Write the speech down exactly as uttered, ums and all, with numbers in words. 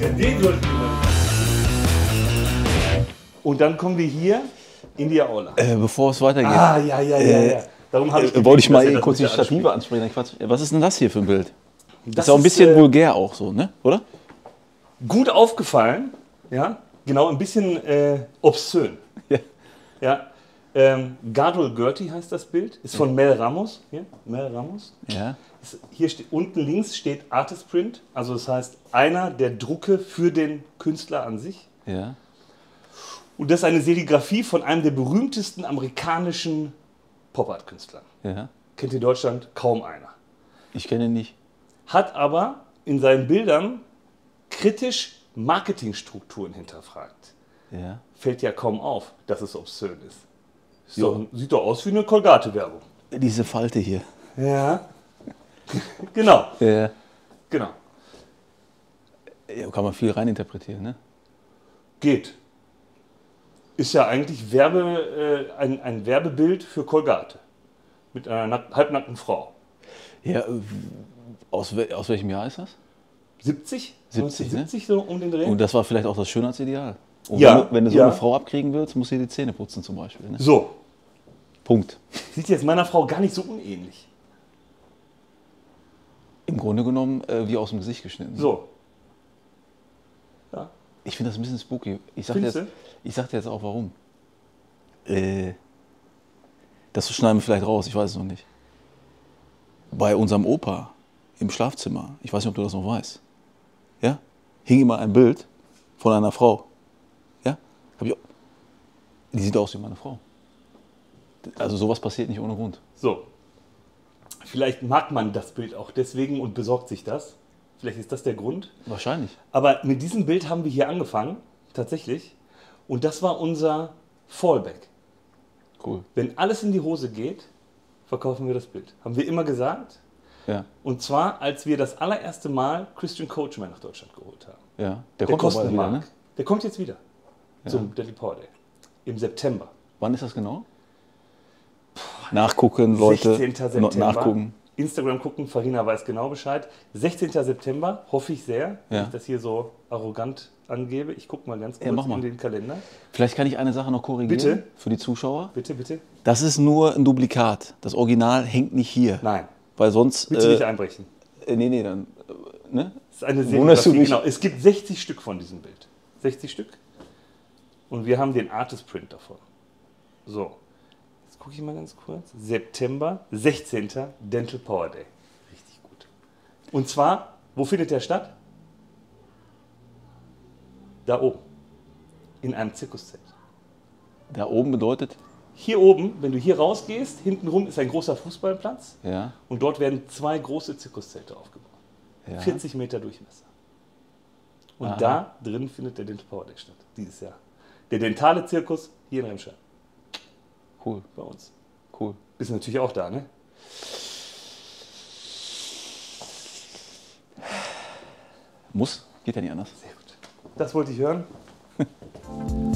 Ja, den sollten wir mal. Und dann kommen wir hier in die Aula. Äh, bevor es weitergeht, Ah, ja, ja, ja, ja. Darum habe ich äh, gebeten, wollte ich mal dass ihr eben das kurz die bitte Stative ansprechen. Quatsch. Was ist denn das hier für ein Bild? Das, Das ist auch ein bisschen äh, vulgär auch so, ne? Oder? gut aufgefallen, ja, genau, ein bisschen äh, obszön. Ja. Ja. Ähm, Gardel Gertie heißt das Bild, ist von Mel Ramos. Hier, Mel Ramos. Ja. Ist, hier steht, unten links steht Artist Print, also das heißt einer der Drucke für den Künstler an sich. Ja. Und das ist eine Serigraphie von einem der berühmtesten amerikanischen Pop-Art-Künstler. Ja. Kennt in Deutschland kaum einer. Ich kenne ihn nicht. Hat aber in seinen Bildern kritisch Marketingstrukturen hinterfragt. Ja. Fällt ja kaum auf, dass es obszön ist. ist Jo. doch, sieht doch aus wie eine Colgate-Werbung. Diese Falte hier. Ja. Genau, Ja. genau. Ja, kann man viel reininterpretieren, ne? Geht. Ist ja eigentlich Werbe, äh, ein, ein Werbebild für Colgate. Mit einer nack- halbnackten Frau. Ja, äh, aus, wel- aus welchem Jahr ist das? siebzig? siebzig, ne? neunzehnhundertsiebzig so um den Dreh? Und das war vielleicht auch das Schönheitsideal. Und Ja, wenn du, wenn du so ja. eine Frau abkriegen willst, musst du dir die Zähne putzen zum Beispiel. Ne? So, Punkt. sieht jetzt meiner Frau gar nicht so unähnlich. Im Grunde genommen äh, wie aus dem Gesicht geschnitten. So. Ja. Ich finde das ein bisschen spooky. Ich sag, dir Findest jetzt, ich sag dir jetzt auch warum. Äh, das schneiden wir vielleicht raus, ich weiß es noch nicht. Bei unserem Opa im Schlafzimmer, ich weiß nicht, ob du das noch weißt, ja, hing immer ein Bild von einer Frau. Ja? Hab ich auch, die sieht aus wie meine Frau. Also sowas passiert nicht ohne Grund. So. Vielleicht mag man das Bild auch deswegen und besorgt sich das. Vielleicht ist das der Grund. Wahrscheinlich. Aber mit diesem Bild haben wir hier angefangen, tatsächlich. Und das war unser Fallback. Cool. Wenn alles in die Hose geht, verkaufen wir das Bild. Haben wir immer gesagt. Ja, Und zwar, als wir das allererste Mal Christian Coachman nach Deutschland geholt haben. ja. Der, Der kommt auch kostet bald eine wieder, Mark. ne? Der kommt jetzt wieder zum Deadly Power Day. Im September. Wann ist das genau? Nachgucken, Leute. sechzehnten No- September. Nachgucken. Instagram gucken, Farina weiß genau Bescheid. sechzehnten September, hoffe ich sehr, wenn Ja. ich das hier so arrogant angebe. Ich gucke mal ganz kurz Ja, mach mal. in den Kalender. Vielleicht kann ich eine Sache noch korrigieren. Bitte? Für die Zuschauer. Bitte, bitte. Das ist nur ein Duplikat. Das Original hängt nicht hier. Nein, Weil sonst. bitte äh, nicht einbrechen. äh, nee, nee, dann. Äh, ne? Das ist eine Wunderst du Serigraphie. dich? Genau, es gibt sechzig Stück von diesem Bild. sechzig Stück. Und wir haben den Artist Print davon. So, jetzt gucke ich mal ganz kurz. September, sechzehnten Dental Power Day. Richtig gut. Und zwar, wo findet der statt? Da oben. In einem Zirkuszelt. Da oben bedeutet. Hier oben, wenn du hier rausgehst, hintenrum ist ein großer Fußballplatz. Ja. Und dort werden zwei große Zirkuszelte aufgebaut. ja. vierzig Meter Durchmesser. Und Aha. da drin findet der Dental Power Day statt, dieses Jahr. Der dentale Zirkus hier in Remscheid, Cool, bei uns. cool. Bist natürlich auch da, ne? Muss. Geht ja nicht anders. Sehr gut. Das wollte ich hören.